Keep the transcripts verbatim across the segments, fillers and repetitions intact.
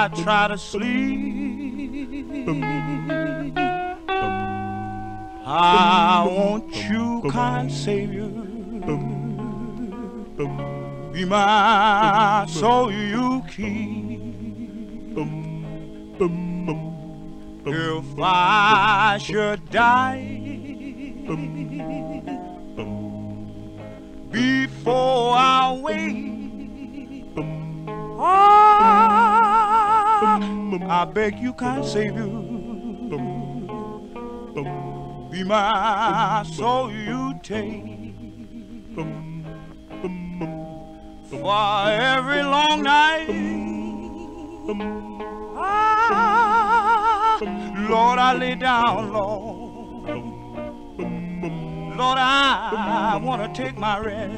I try to sleep, I want you, kind Savior, be my soul you keep. If I should die before I wake, ah, I beg you, kind Savior, be my soul you take. For every long night, ah, Lord, I lay down, Lord. Lord, I want to take my rest.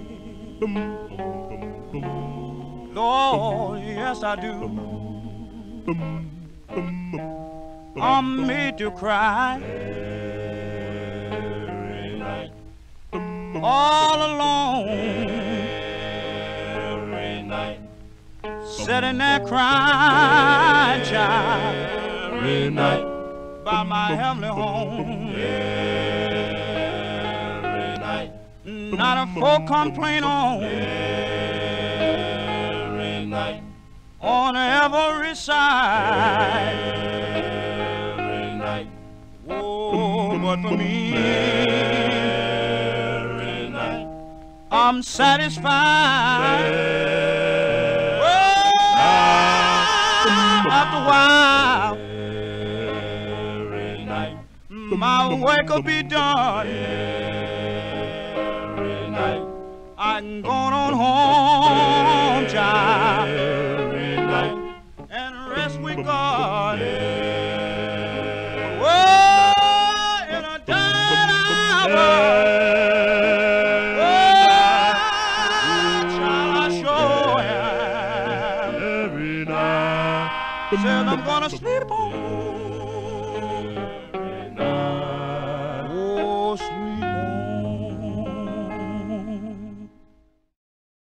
Lord, yes, I do. I'm made to cry all alone, sitting there crying, child, every night by my heavenly home. Every night, not a folk complain on. Every night, on every side. Every night, oh, but for me, every night, I'm satisfied. After a while, every night, my work will be done. Every night, I can go on home, child, every night, and rest with God. Oh, in a dying hour, oh, child, I sure am. Every night, said I'm gonna sleep on.